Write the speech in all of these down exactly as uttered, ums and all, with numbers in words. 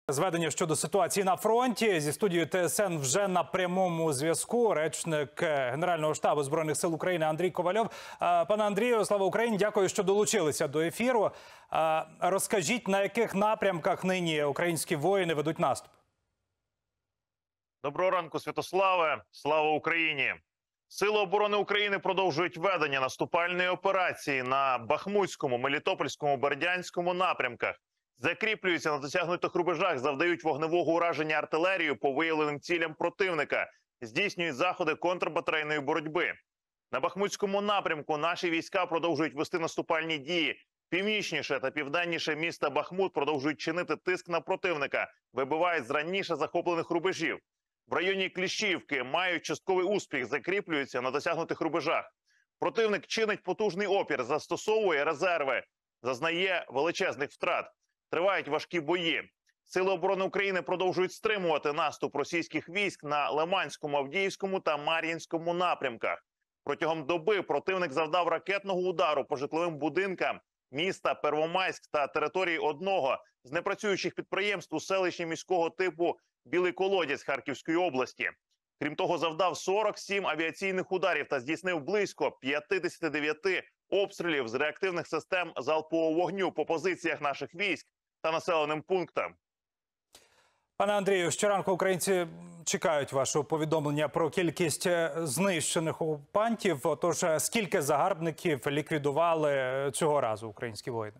Зведення щодо ситуації на фронті. Зі студією ТСН вже на прямому зв'язку речник Генерального штабу Збройних сил України Андрій Ковальов. Пане Андрію, слава Україні! Дякую, що долучилися до ефіру. Розкажіть, на яких напрямках нині українські воїни ведуть наступ? Доброго ранку, Святославе! Слава Україні! Сили оборони України продовжують ведення наступальної операції на Бахмутському, Мелітопольському, Бердянському напрямках. Закріплюються на досягнутих рубежах, завдають вогневого ураження артилерією по виявленим цілям противника, здійснюють заходи контрбатарейної боротьби. На Бахмутському напрямку наші війська продовжують вести наступальні дії. Північніше та південніше міста Бахмут продовжують чинити тиск на противника, вибивають з раніше захоплених рубежів. В районі Кліщіївки мають частковий успіх, закріплюються на досягнутих рубежах. Противник чинить потужний опір, застосовує резерви, зазнає величезних втрат. Тривають важкі бої. Сили оборони України продовжують стримувати наступ російських військ на Лиманському, Авдіївському та Мар'їнському напрямках. Протягом доби противник завдав ракетного удару по житловим будинкам міста Первомайськ та території одного з непрацюючих підприємств у селищі міського типу Білий Колодязь Харківської області. Крім того, завдав сорок сім авіаційних ударів та здійснив близько п'ятдесят дев'ять обстрілів з реактивних систем залпового вогню по позиціях наших військ та населеним пунктам. Пане Андрію, щоранку українці чекають вашого повідомлення про кількість знищених окупантів. Отож, скільки загарбників ліквідували цього разу українські воїни?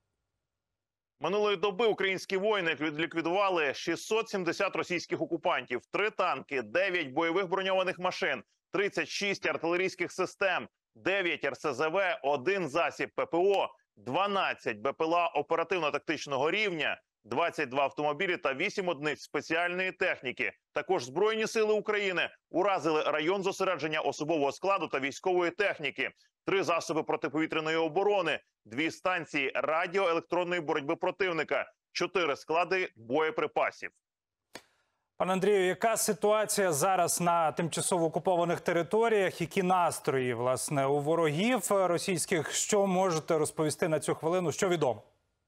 Минулої доби українські воїни ліквідували шістсот сімдесят російських окупантів, три танки, дев'ять бойових броньованих машин, тридцять шість артилерійських систем, дев'ять ер ес зе ве, один засіб пе пе о, дванадцять бе пе ел а оперативно-тактичного рівня, двадцять два автомобілі та вісім одиниць спеціальної техніки. Також Збройні сили України уразили район зосередження особового складу та військової техніки, три засоби протиповітряної оборони, дві станції радіоелектронної боротьби противника, чотири склади боєприпасів. Пане Андрію, яка ситуація зараз на тимчасово окупованих територіях? Які настрої, власне, у ворогів російських? Що можете розповісти на цю хвилину? Що відомо?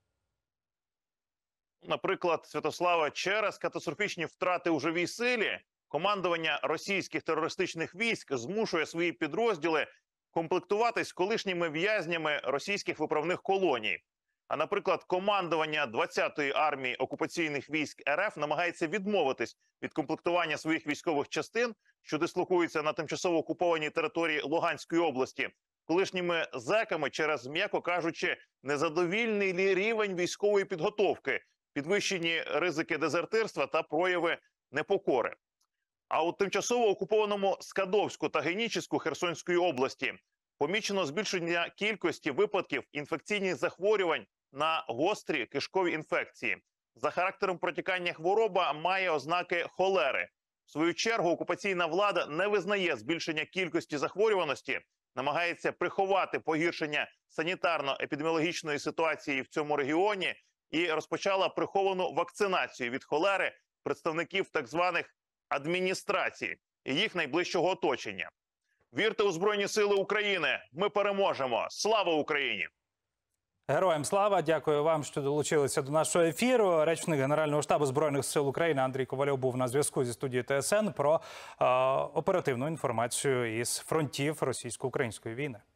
Наприклад, Святослава, через катастрофічні втрати у живій силі командування російських терористичних військ змушує свої підрозділи комплектуватись колишніми в'язнями російських виправних колоній. А, наприклад, командування двадцятої армії окупаційних військ ер еф намагається відмовитись від комплектування своїх військових частин, що дислокуються на тимчасово окупованій території Луганської області, колишніми зеками через, м'яко кажучи, незадовільний рівень військової підготовки, підвищені ризики дезертирства та прояви непокори. А у тимчасово окупованому Скадовську та Генічеську Херсонської області помічено збільшення кількості випадків інфекційних захворювань на гострі кишкові інфекції. За характером протікання хвороба має ознаки холери. В свою чергу окупаційна влада не визнає збільшення кількості захворюваності, намагається приховати погіршення санітарно-епідеміологічної ситуації в цьому регіоні і розпочала приховану вакцинацію від холери представників так званих адміністрацій і їх найближчого оточення. Вірте у Збройні сили України! Ми переможемо! Слава Україні! Героям слава! Дякую вам, що долучилися до нашого ефіру. Речник Генерального штабу Збройних сил України Андрій Ковальов був на зв'язку зі студією ТСН про е, оперативну інформацію із фронтів російсько-української війни.